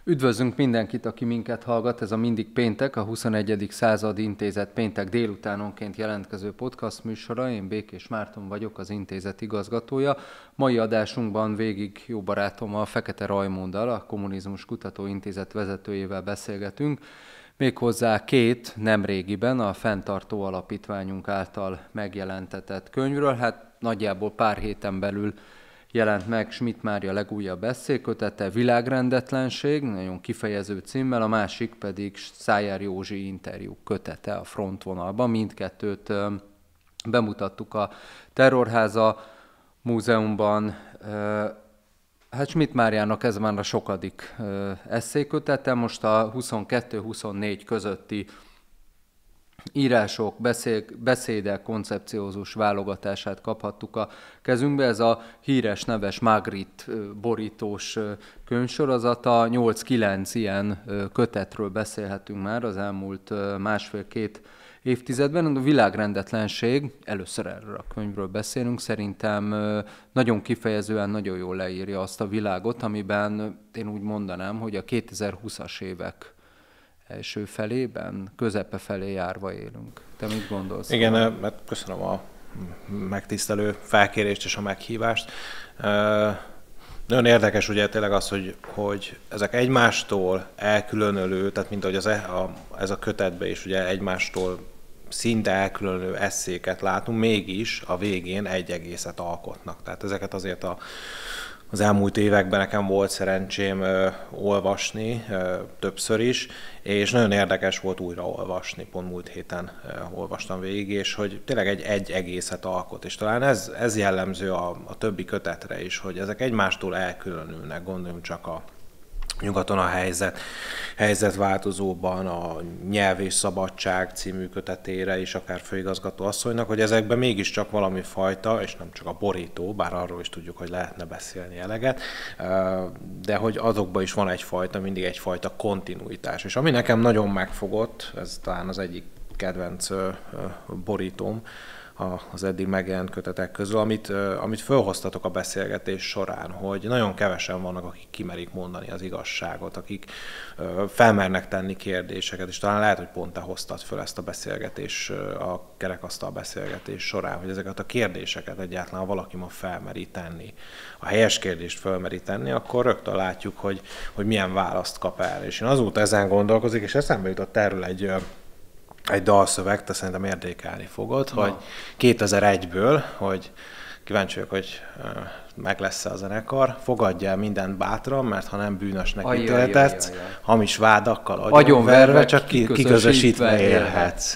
Üdvözlünk mindenkit, aki minket hallgat. Ez a Mindig Péntek, a 21. századi intézet péntek délutánonként jelentkező podcast műsora. Én Békés Márton vagyok, az intézet igazgatója. Mai adásunkban végig jó barátommal, Fekete Rajmunddal, a Kommunizmus Kutatóintézet vezetőjével beszélgetünk. Méghozzá két nemrégiben a Fenntartó Alapítványunk által megjelentetett könyvről. Hát nagyjából pár héten belül jelent meg Schmidt Mária legújabb esszékötete, Világrendetlenség, nagyon kifejező címmel, a másik pedig Szájer Józsi interjú kötete a frontvonalban. Mindkettőt bemutattuk a Terrorháza Múzeumban. Hát Schmidt Máriának ez már a sokadik esszékötete, most a 22-24 közötti írások, beszédek koncepciózus válogatását kaphattuk a kezünkbe. Ez a híres neves Magritte borítós könyvsorozata. 8-9 ilyen kötetről beszélhetünk már az elmúlt másfél-két évtizedben. A Világrendetlenség, először erről a könyvről beszélünk, szerintem nagyon kifejezően, nagyon jól leírja azt a világot, amiben én úgy mondanám, hogy a 2020-as évek első felében, közepe felé járva élünk. Te mit gondolsz? Igen, mert köszönöm a megtisztelő felkérést és a meghívást. Nagyon érdekes ugye tényleg az, hogy ezek egymástól elkülönülő, tehát mint ahogy ez a kötetben is ugye egymástól szinte elkülönülő esszéket látunk, mégis a végén egy egészet alkotnak. Tehát ezeket azért az elmúlt években nekem volt szerencsém olvasni többször is, és nagyon érdekes volt újraolvasni, pont múlt héten olvastam végig, és hogy tényleg egy egészet alkot, és talán ez jellemző a többi kötetre is, hogy ezek egymástól elkülönülnek, gondoljunk csak a Nyugaton a helyzetváltozóban, a Nyelv és Szabadság című kötetére is, akár főigazgató asszonynak, hogy ezekben mégiscsak valami fajta, és nem csak a borító, bár arról is tudjuk, hogy lehetne beszélni eleget, de hogy azokban is van mindig egyfajta kontinuitás. És ami nekem nagyon megfogott, ez talán az egyik kedvenc borítóm, az eddig megjelent kötetek közül, amit fölhoztatok a beszélgetés során, hogy nagyon kevesen vannak, akik kimerik mondani az igazságot, akik felmernek tenni kérdéseket, és talán lehet, hogy pont te hoztad föl ezt a beszélgetés, a kerekasztal beszélgetés során, hogy ezeket a kérdéseket egyáltalán, ha valaki ma felmeri tenni, a helyes kérdést felmeri tenni, akkor rögtön látjuk, hogy milyen választ kap el. És én azóta ezen gondolkozik, és eszembe jutott erről egy dalszöveg, te szerintem értékelni fogod, hogy 2001-ből, hogy kíváncsi vagyok, hogy meg lesz-e a zenekar, fogadj el mindent bátran, mert ha nem bűnösnek ítéltetsz, hamis vádakkal agyonverve, csak kiközösítve élhetsz.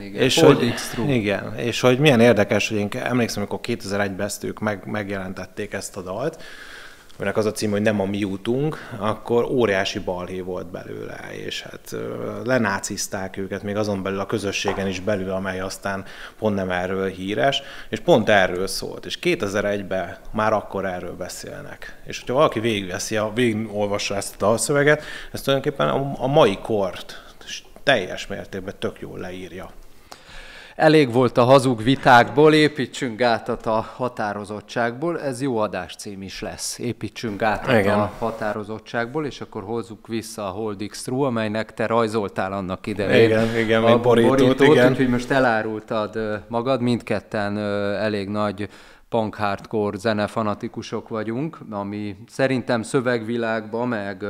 Igen. És hogy milyen érdekes, hogy én emlékszem, amikor 2001-ben ők megjelentették ezt a dalt, aminek az a cím, hogy Nem a mi útunk, akkor óriási balhé volt belőle, és hát lenácizták őket, még azon belül a közösségen is belül, amely aztán pont nem erről híres, és pont erről szólt. És 2001-ben már akkor erről beszélnek. És hogyha valaki végigolvassa ezt a dalszöveget, ez tulajdonképpen a mai kort teljes mértékben tök jól leírja. Elég volt a hazug vitákból, építsünk gátat a határozottságból. Ez jó adáscím is lesz. Építsünk gátat a határozottságból, és akkor hozzuk vissza a Hold X-True, amelynek te rajzoltál annak idején. Igen, a borítót, igen. Úgyhogy most elárultad magad, mindketten elég nagy punk hardcore zenefanatikusok vagyunk, ami szerintem szövegvilágba, meg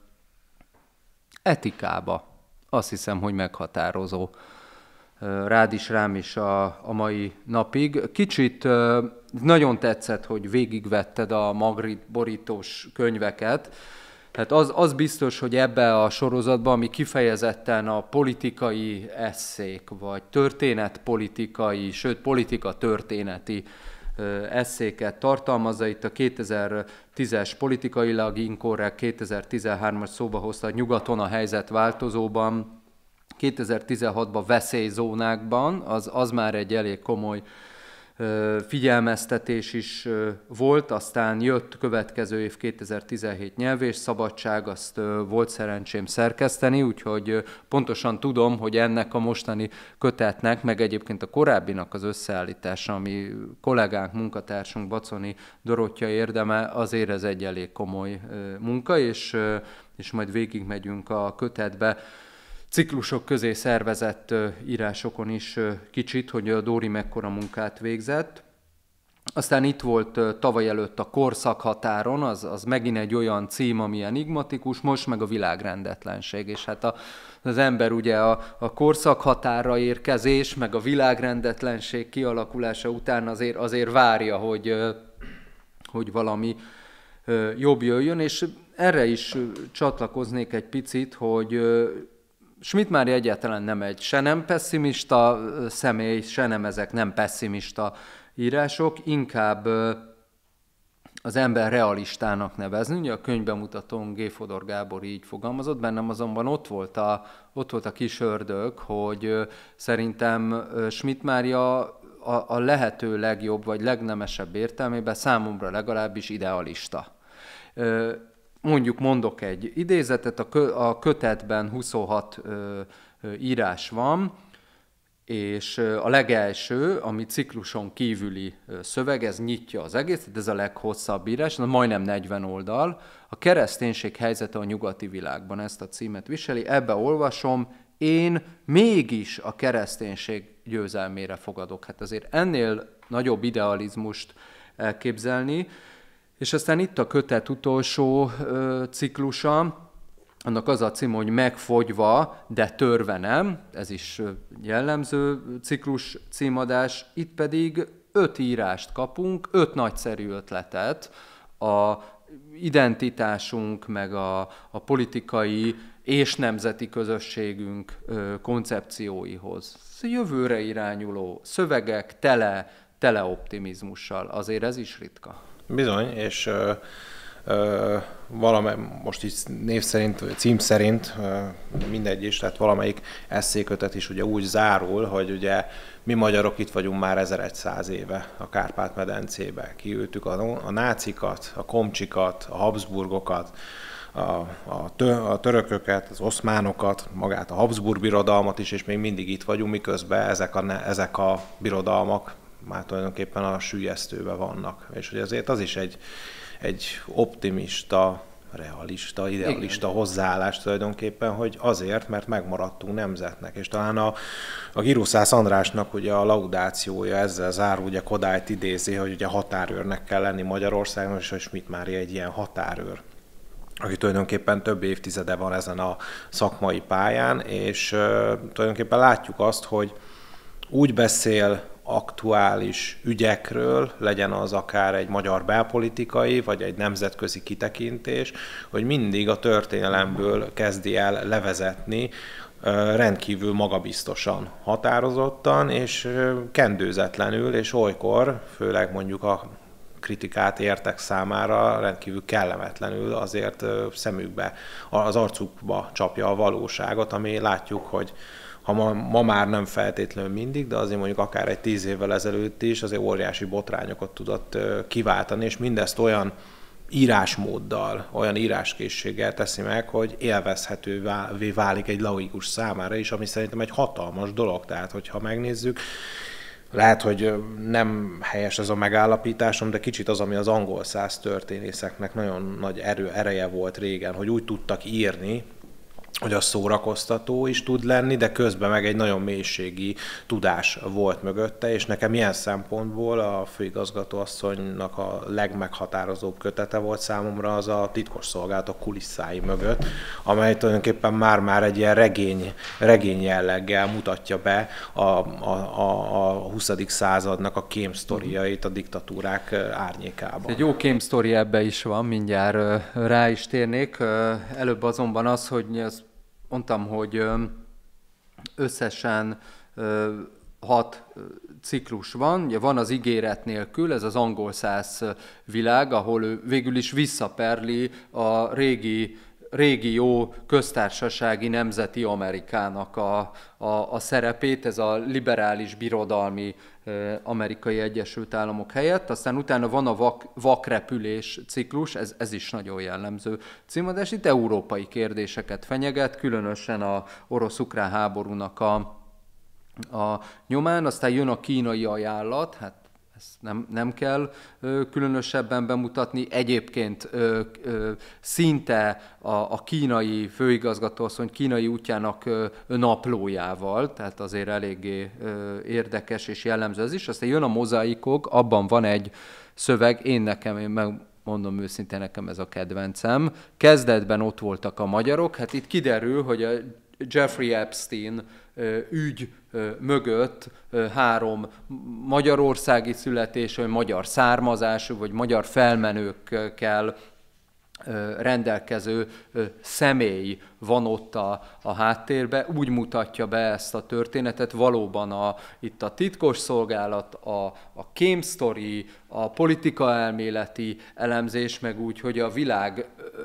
etikába azt hiszem, hogy meghatározó. Rád is, rám is a mai napig. Kicsit nagyon tetszett, hogy végigvetted a Magritte borítós könyveket. Hát az biztos, hogy ebbe a sorozatban, ami kifejezetten a politikai esszék, vagy történetpolitikai, sőt politika történeti esszéket tartalmazza. Itt a 2010-es politikailag inkorrekt, 2013-as szóba hozta Nyugaton a helyzetváltozóban, 2016-ban veszélyzónákban, az már egy elég komoly figyelmeztetés is volt, aztán jött következő év 2017 nyelvészszabadság, azt volt szerencsém szerkeszteni, úgyhogy pontosan tudom, hogy ennek a mostani kötetnek, meg egyébként a korábbinak az összeállítása, ami kollégánk, munkatársunk Baconi Dorottya érdeme, azért ez egy elég komoly munka, és majd végigmegyünk a kötetbe ciklusok közé szervezett írásokon is kicsit, hogy a Dóri mekkora munkát végzett. Aztán itt volt tavaly előtt a Korszakhatáron, az megint egy olyan cím, ami enigmatikus, most meg a világrendetlenség. És hát az ember ugye a korszakhatárra érkezés, meg a világrendetlenség kialakulása után azért várja, hogy valami jobb jöjjön, és erre is csatlakoznék egy picit, hogy Schmidt Mária egyáltalán nem egy se nem pesszimista személy, se nem ezek nem pesszimista írások, inkább az ember realistának nevezni. Ugye a könyvbemutatón G. Fodor Gábor így fogalmazott, bennem azonban ott volt a kis ördög, hogy szerintem Schmidt Mária a lehető legjobb vagy legnemesebb értelmében számomra legalábbis idealista. Mondok egy idézetet, a kötetben 26 írás van, és a legelső, ami cikluson kívüli szöveg, ez nyitja az egészet, ez a leghosszabb írás, majdnem 40 oldal. A kereszténység helyzete a nyugati világban, ezt a címet viseli, ebbe olvasom, én mégis a kereszténység győzelmére fogadok. Hát azért ennél nagyobb idealizmust elképzelni. És aztán itt a kötet utolsó ciklusa, annak az a cím, hogy megfogyva, de törve nem, ez is jellemző ciklus címadás, itt pedig 5 írást kapunk, 5 nagyszerű ötletet a identitásunk, meg a politikai és nemzeti közösségünk koncepcióihoz. Jövőre irányuló szövegek tele optimizmussal, azért ez is ritka. Bizony, és most így név szerint, vagy cím szerint mindegy is, tehát valamelyik esszékötet is ugye úgy zárul, hogy ugye mi magyarok itt vagyunk már 1100 éve a Kárpát-medencébe. Kiültük a nácikat, a komcsikat, a Habsburgokat, a törököket, az oszmánokat, magát a Habsburg birodalmat is, és még mindig itt vagyunk, miközben ezek a birodalmak már tulajdonképpen a süllyesztőben vannak. És hogy azért az is egy optimista, realista, idealista hozzáállás tulajdonképpen, hogy azért, mert megmaradtunk nemzetnek. És talán a Giruszász Andrásnak ugye a laudációja ezzel zárul, ugye Kodályt idézi, hogy ugye határőrnek kell lenni Magyarországon, és hogy Schmidt Mária egy ilyen határőr, aki tulajdonképpen több évtizede van ezen a szakmai pályán, és tulajdonképpen látjuk azt, hogy úgy beszél aktuális ügyekről, legyen az akár egy magyar belpolitikai, vagy egy nemzetközi kitekintés, hogy mindig a történelemből kezdi el levezetni rendkívül magabiztosan, határozottan és kendőzetlenül, és olykor, főleg mondjuk a kritikát értek számára rendkívül kellemetlenül azért szemükbe, az arcukba csapja a valóságot, ami látjuk, hogy ha ma már nem feltétlenül mindig, de azért mondjuk akár egy 10 évvel ezelőtt is azért óriási botrányokat tudott kiváltani, és mindezt olyan írásmóddal, olyan íráskészséggel teszi meg, hogy élvezhetővé válik egy laikus számára is, ami szerintem egy hatalmas dolog. Tehát, hogyha megnézzük, lehet, hogy nem helyes ez a megállapításom, de kicsit az, ami az angol száz történészeknek nagyon nagy ereje volt régen, hogy úgy tudtak írni, hogy az szórakoztató is tud lenni, de közben meg egy nagyon mélységi tudás volt mögötte, és nekem ilyen szempontból a főigazgatóasszonynak a legmeghatározóbb kötete volt számomra az a titkosszolgálatok kulisszái mögött, amely tulajdonképpen már egy ilyen regény jelleggel mutatja be a 20. századnak a kémsztoriait a diktatúrák árnyékában. Egy jó kémsztori ebbe is van, mindjárt rá is térnék. Előbb azonban az, hogy mondtam, hogy összesen 6 ciklus van. Ugye van az Ígéret nélkül, ez az angol száz világ, ahol ő végül is visszaperli a régi régi jó köztársasági nemzeti Amerikának a szerepét, ez a liberális birodalmi Amerikai Egyesült Államok helyett. Aztán utána van a vakrepülés ciklus, ez is nagyon jellemző címadás. Itt európai kérdéseket fenyeget, különösen a orosz-ukrán háborúnak a nyomán. Aztán jön a kínai ajánlat, hát ezt nem kell különösebben bemutatni. Egyébként szinte a kínai főigazgatóasszony kínai útjának naplójával, tehát azért eléggé érdekes és jellemző ez is. Aztán jön a mozaikok, abban van egy szöveg, én megmondom őszintén, nekem ez a kedvencem. Kezdetben ott voltak a magyarok, hát itt kiderül, hogy a Jeffrey Epstein ügy mögött 3 magyarországi születésű, magyar származású, vagy magyar felmenőkkel rendelkező személy van ott a háttérbe, úgy mutatja be ezt a történetet, valóban itt a titkosszolgálat, a kémsztori, a politikaelméleti elemzés, meg úgy, hogy a világ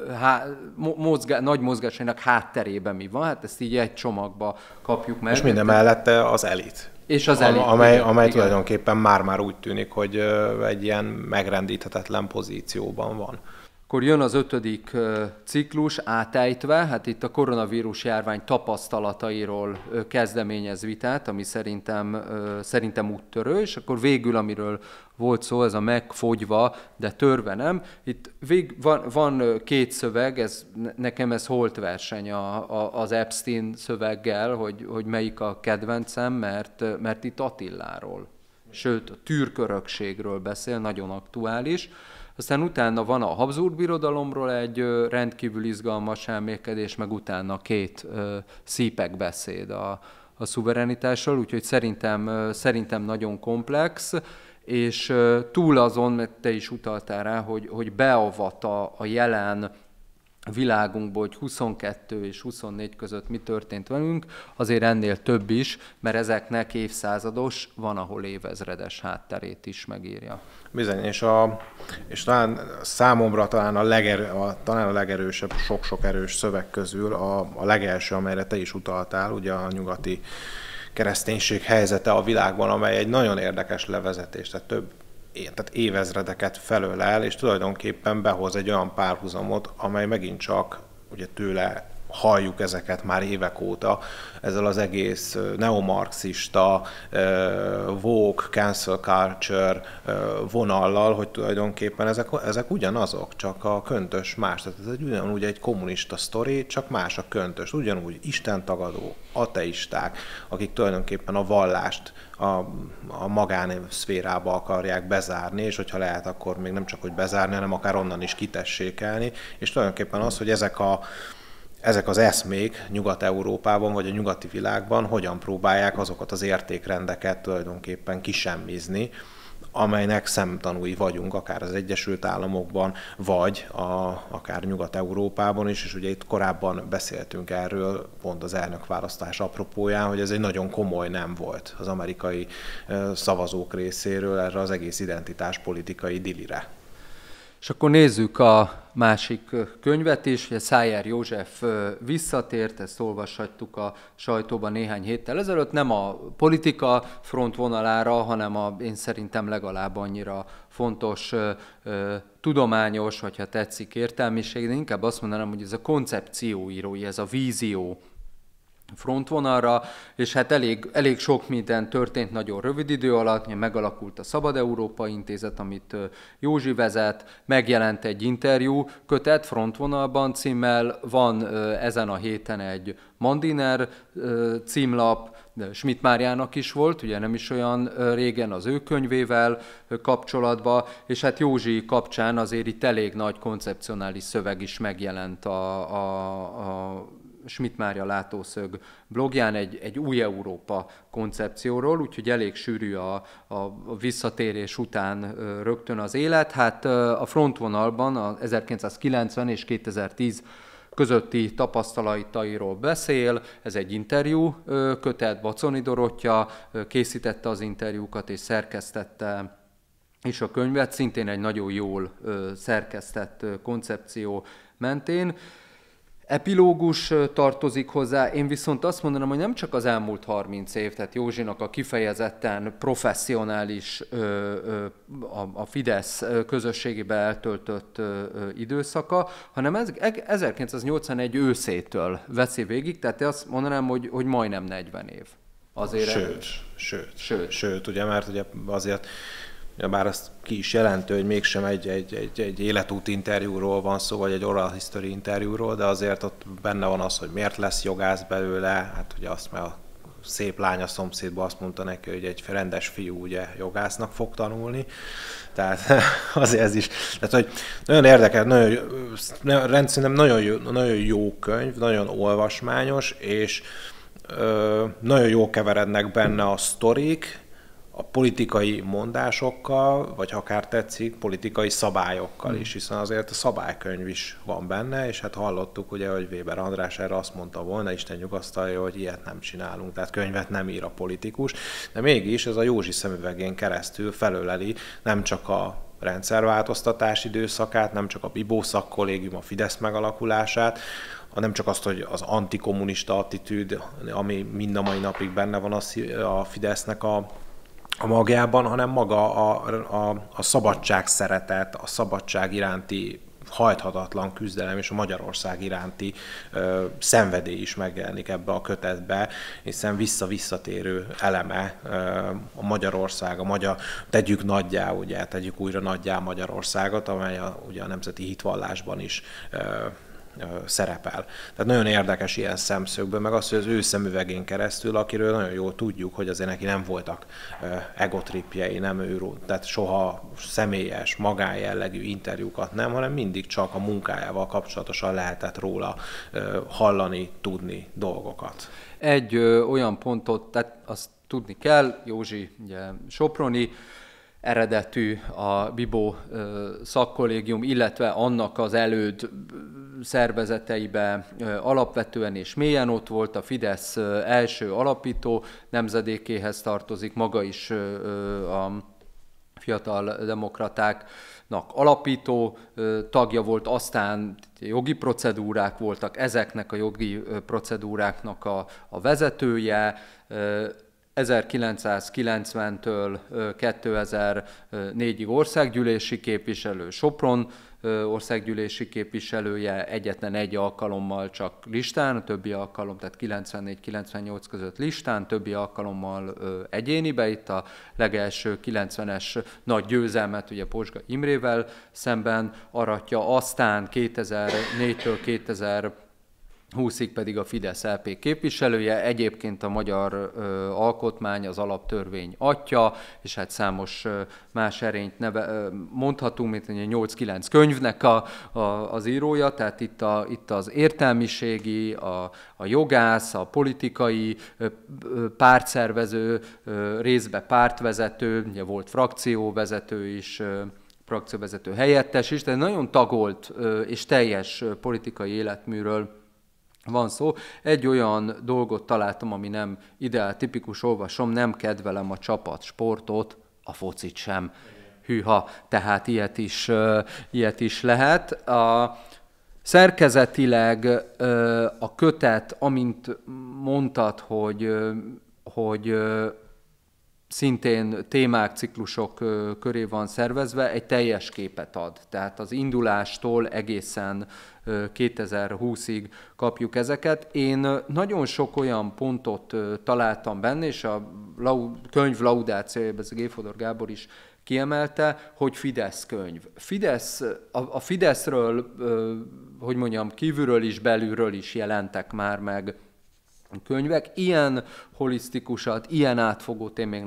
nagy mozgásának hátterében mi van, hát ezt így egy csomagba kapjuk meg. És minden mellette az elit. És az elit. Amely tulajdonképpen már úgy tűnik, hogy egy ilyen megrendíthetetlen pozícióban van. Akkor jön az 5. ciklus átejtve, hát itt a koronavírus járvány tapasztalatairól kezdeményez vitát, ami szerintem úttörő, és akkor végül, amiről volt szó, ez a megfogyva, de törve nem. Itt van 2 szöveg, nekem ez holtverseny az Epstein szöveggel, hogy melyik a kedvencem, mert itt Attiláról, sőt a türkörökségről beszél, nagyon aktuális. Aztán utána van a Habsburg Birodalomról egy rendkívül izgalmas elmélkedés, meg utána 2 szípek beszéd a szuverenitásról, úgyhogy szerintem nagyon komplex, és túl azon, mert te is utaltál rá, hogy beavat a jelen világunkból, hogy 22 és 24 között mi történt velünk, azért ennél több is, mert ezeknek évszázados, van, ahol évezredes hátterét is megírja. Bizony, és talán számomra talán a legerősebb, sok-sok erős szöveg közül a legelső, amelyre te is utaltál, ugye a nyugati kereszténység helyzete a világban, amely egy nagyon érdekes levezetés, tehát évezredeket felölel, és tulajdonképpen behoz egy olyan párhuzamot, amely megint csak ugye tőle halljuk ezeket már évek óta, ezzel az egész neomarxista, woke, cancel culture vonallal, hogy tulajdonképpen ezek ugyanazok, csak a köntös más. Tehát ez ugyanúgy egy kommunista sztori, csak más a köntös. Ugyanúgy istentagadó, ateisták, akik tulajdonképpen a vallást a magánszférába akarják bezárni, és hogyha lehet, akkor még nem csak hogy bezárni, hanem akár onnan is kitessékelni, és tulajdonképpen az, hogy ezek az eszmék Nyugat-Európában vagy a nyugati világban hogyan próbálják azokat az értékrendeket tulajdonképpen kisemmizni, amelynek szemtanúi vagyunk, akár az Egyesült Államokban, vagy akár Nyugat-Európában is, és ugye itt korábban beszéltünk erről, pont az elnökválasztás apropóján, hogy ez egy nagyon komoly nem volt az amerikai szavazók részéről erre az egész identitáspolitikai dilire. És akkor nézzük a másik könyvet is, ugye Szájer József visszatért, ezt olvashattuk a sajtóban néhány héttel ezelőtt, nem a politika frontvonalára, hanem én szerintem legalább annyira fontos tudományos, vagy ha tetszik értelmiség, de inkább azt mondanám, hogy ez a koncepcióírói, ez a vízió frontvonalra, és hát elég sok minden történt nagyon rövid idő alatt, megalakult a Szabad Európa Intézet, amit Józsi vezet, megjelent egy interjú kötet frontvonalban címmel, van ezen a héten egy Mandiner címlap, Schmidt Máriának is volt, ugye nem is olyan régen az ő könyvével kapcsolatban, és hát Józsi kapcsán azért itt elég nagy koncepcionális szöveg is megjelent a Schmidt Mária Látószög blogján egy új Európa koncepcióról, úgyhogy elég sűrű a visszatérés után rögtön az élet. Hát a frontvonalban a 1990 és 2010 közötti tapasztalatairól beszél, ez egy interjú kötet, Baconi Dorottya készítette az interjúkat és szerkesztette és a könyvet, szintén egy nagyon jól szerkesztett koncepció mentén. epilógus tartozik hozzá, én viszont azt mondanám, hogy nem csak az elmúlt 30 év, tehát Józsinak a kifejezetten professzionális a Fidesz közösségébe eltöltött időszaka, hanem 1981 őszétől veszi végig, tehát azt mondanám, hogy majdnem 40 év. Azért sőt, ugye, mert ugye azért bár azt ki is jelentő, hogy mégsem egy életút interjúról van szó, vagy egy oral history interjúról, de azért ott benne van az, hogy miért lesz jogász belőle, hát ugye azt, mert a szép lánya szomszédban azt mondta neki, hogy egy rendes fiú ugye jogásznak fog tanulni, tehát azért ez is. Tehát, hogy nagyon érdekes, rendszerűen nagyon jó könyv, nagyon olvasmányos, és nagyon jól keverednek benne a sztorik, a politikai mondásokkal, vagy ha akár tetszik, politikai szabályokkal is, hiszen azért a szabálykönyv is van benne, és hát hallottuk ugye, hogy Weber András erre azt mondta volna, Isten nyugasztalja, hogy ilyet nem csinálunk, tehát könyvet nem ír a politikus, de mégis ez a Józsi szemüvegén keresztül felöleli nem csak a rendszerváltoztatás időszakát, nem csak a Bibó szakkollégium, a Fidesz megalakulását, hanem csak azt, hogy az antikommunista attitűd, ami mind a mai napig benne van a Fidesznek a magjában, hanem maga a szabadság szeretet, a szabadság iránti hajthatatlan küzdelem és a Magyarország iránti szenvedély is megjelenik ebbe a kötetbe, hiszen visszatérő eleme a Magyarország, tegyük nagyjá, ugye, tegyük újra nagyjá Magyarországot, amely ugye a nemzeti hitvallásban is szerepel. Tehát nagyon érdekes ilyen szemszögből, meg az, hogy az ő szemüvegén keresztül, akiről nagyon jól tudjuk, hogy azért neki nem voltak egotripjei, nem tehát soha személyes, magánjellegű interjúkat nem, hanem mindig csak a munkájával kapcsolatosan lehetett róla hallani, tudni dolgokat. Egy olyan pontot, tehát azt tudni kell, Józsi ugye soproni eredetű, a Bibó szakkollégium, illetve annak az előd szervezeteibe alapvetően és mélyen ott volt, a Fidesz első alapító nemzedékéhez tartozik, maga is a fiatal demokratáknak alapító tagja volt, aztán jogi procedúrák voltak, ezeknek a jogi procedúráknak a vezetője, 1990-től 2004-ig országgyűlési képviselő, Sopron országgyűlési képviselője, egyetlen egy alkalommal csak listán, a többi alkalom, tehát 94-98 között listán, többi alkalommal egyénibe, itt a legelső 90-es nagy győzelmet ugye Pozsga Imrével szemben aratja, aztán 2004-től 2020-ig pedig a Fidesz LP képviselője, egyébként a magyar alkotmány, az alaptörvény atya, és hát számos más erényt mondhatunk, mint 8-9 könyvnek az írója, tehát itt az értelmiségi, a jogász, a politikai pártszervező, részbe pártvezető, ugye volt frakcióvezető is, frakcióvezető helyettes is, tehát nagyon tagolt és teljes politikai életműről van szó. Egy olyan dolgot találtam, ami nem ideál tipikus, olvasom, nem kedvelem a csapatsportot, a focit sem. Hűha, tehát ilyet is lehet. Szerkezetileg a kötet, amint mondtad, hogy szintén témák, ciklusok köré van szervezve, egy teljes képet ad. Tehát az indulástól egészen 2020-ig kapjuk ezeket. Én nagyon sok olyan pontot találtam benne, és a könyv laudációjában ez Géfodor Gábor is kiemelte, hogy Fidesz könyv. A Fideszről, hogy mondjam, kívülről is, belülről is jelentek már meg könyvek. Ilyen holisztikusat, ilyen átfogót én még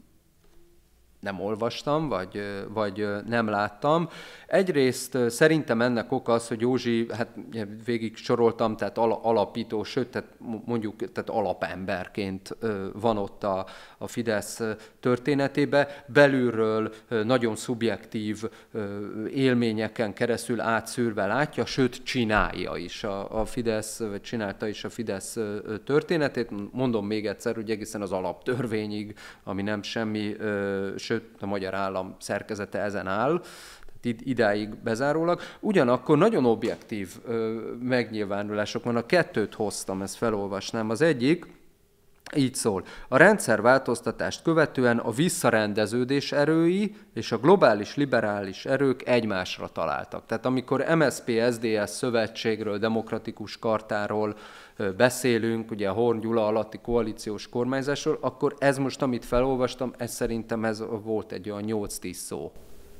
nem olvastam, vagy nem láttam. Egyrészt szerintem ennek oka az, hogy Józsi, hát végig soroltam, tehát alapító, sőt, tehát mondjuk tehát alapemberként van ott a Fidesz történetében. Belülről nagyon szubjektív élményeken keresztül átszűrve látja, sőt, csinálja is a Fidesz, vagy csinálta is a Fidesz történetét. Mondom még egyszer, hogy egészen az alaptörvényig, ami nem semmi, sőt, a magyar állam szerkezete ezen áll, idáig bezárólag. Ugyanakkor nagyon objektív megnyilvánulások vannak, 2 hoztam, ezt felolvasnám. Az egyik így szól: a rendszerváltoztatást követően a visszarendeződés erői és a globális liberális erők egymásra találtak. Tehát amikor MSZP-SZDSZ szövetségről, demokratikus kartáról beszélünk, ugye a Horn Gyula alatti koalíciós kormányzásról, akkor ez most, amit felolvastam, ez szerintem ez volt egy olyan 8-10 szó.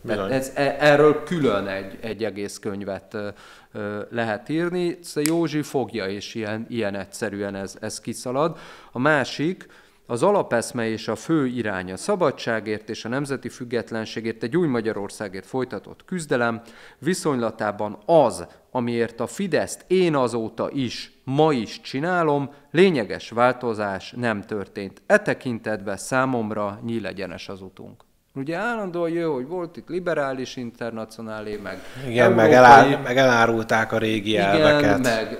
Erről külön egy egész könyvet lehet írni. Józsi fogja, és ilyen egyszerűen ez kiszalad. A másik, az alapeszme és a fő irány a szabadságért és a nemzeti függetlenségért, egy új Magyarországért folytatott küzdelem viszonylatában az, amiért a Fideszt én azóta is, ma is csinálom, lényeges változás nem történt. E tekintetben számomra nyílegyenes az utunk. Ugye állandóan jön, hogy volt itt liberális internacionálé, meg igen, európai, meg elárulták a régi elveket.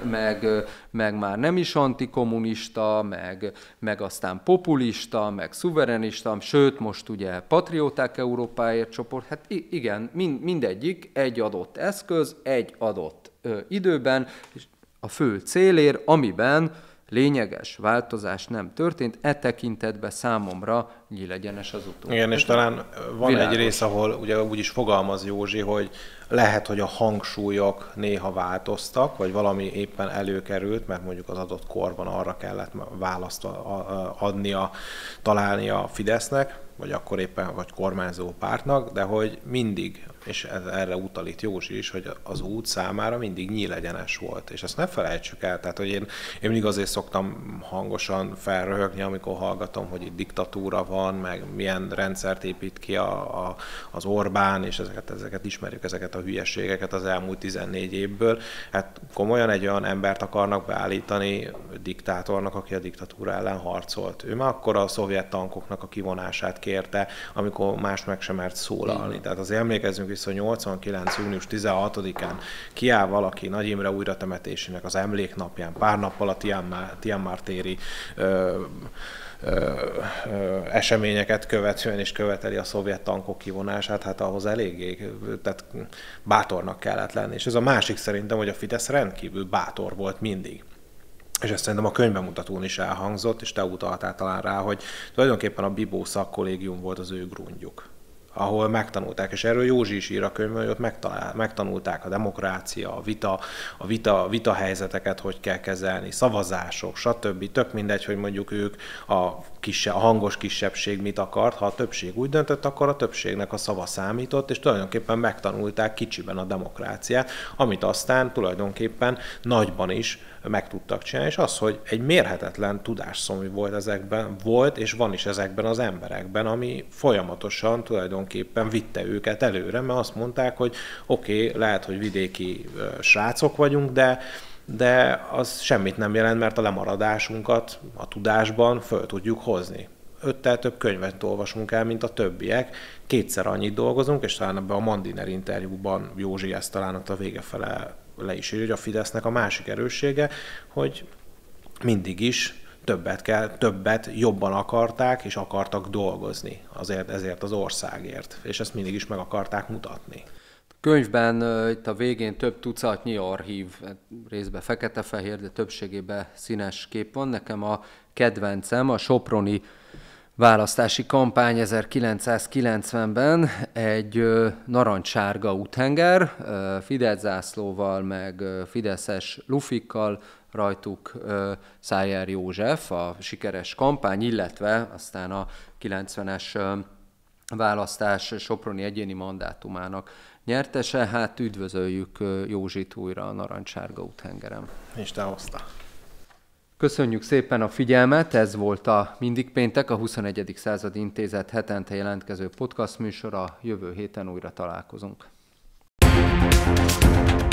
Meg már nem is antikommunista, meg aztán populista, meg szuverenista, sőt most ugye Patrióták Európáért csoport. Hát igen, mindegyik egy adott eszköz, egy adott időben, és a fő célér, amiben lényeges változás nem történt, e tekintetben számomra nyílegyenes az utunk. Igen, és talán van világos. Egy rész, ahol ugye úgy is fogalmaz Józsi, hogy lehet, hogy a hangsúlyok néha változtak, vagy valami éppen előkerült, mert mondjuk az adott korban arra kellett választ találnia a Fidesznek, vagy akkor éppen vagy kormányzó pártnak, de hogy mindig, és erre utal itt Józsi is, hogy az út számára mindig nyílegyenes volt. És ezt ne felejtsük el, tehát hogy én mindig azért szoktam hangosan felröhögni, amikor hallgatom, hogy itt diktatúra van, meg milyen rendszert épít ki az Orbán, és ezeket ismerjük, ezeket a hülyeségeket az elmúlt 14 évből. Hát komolyan egy olyan embert akarnak beállítani diktátornak, aki a diktatúra ellen harcolt. Ő már akkor a szovjet tankoknak a kivonását kérte, amikor más meg sem mert szólalni. Tehát azért emlékezzünk vissza, hogy 89. június 16-án kiáll valaki Nagy Imre újratemetésének az emléknapján, pár nappal a Tiananmen téri eseményeket követően is követeli a szovjet tankok kivonását, hát ahhoz eléggé tehát bátornak kellett lenni. És ez a másik szerintem, hogy a Fidesz rendkívül bátor volt mindig. És ezt szerintem a könyvbemutatón is elhangzott, és te utaltál talán rá, hogy tulajdonképpen a Bibó szakkollégium volt az ő grundjuk, ahol megtanulták, és erről Józsi is ír a könyvben, hogy ott megtanulták a demokrácia, a vita helyzeteket, hogy kell kezelni, szavazások, stb. Tök mindegy, hogy mondjuk ők a hangos kisebbség mit akart, ha a többség úgy döntött, akkor a többségnek a szava számított, és tulajdonképpen megtanulták kicsiben a demokráciát, amit aztán tulajdonképpen nagyban is meg tudtak csinálni, és az, hogy egy mérhetetlen tudásszomj volt és van is ezekben az emberekben, ami folyamatosan tulajdonképpen vitte őket előre, mert azt mondták, hogy oké, lehet, hogy vidéki srácok vagyunk, de az semmit nem jelent, mert a lemaradásunkat a tudásban föl tudjuk hozni. 5-tel több könyvet olvasunk el, mint a többiek, 2-szer annyit dolgozunk, és talán ebben a Mandiner interjúban Józsi ezt talán ott a vége fele le is írja, hogy a Fidesznek a másik erőssége, hogy mindig is többet jobban akarták, és akartak dolgozni ezért az országért, és ezt mindig is meg akarták mutatni. Könyvben itt a végén több tucatnyi archív, részben fekete-fehér, de többségében színes kép van. Nekem a kedvencem a soproni választási kampány 1990-ben egy narancssárga úthenger, Fidesz zászlóval, meg fideszes lufikkal, rajtuk Szájer József, a sikeres kampány, illetve aztán a 90-es választás soproni egyéni mandátumának nyertese. Hát üdvözöljük Józsit újra a narancssárga úthengeren. És te hozta. Köszönjük szépen a figyelmet, ez volt a Mindig péntek, a 21. századi intézet hetente jelentkező podcast műsora, jövő héten újra találkozunk.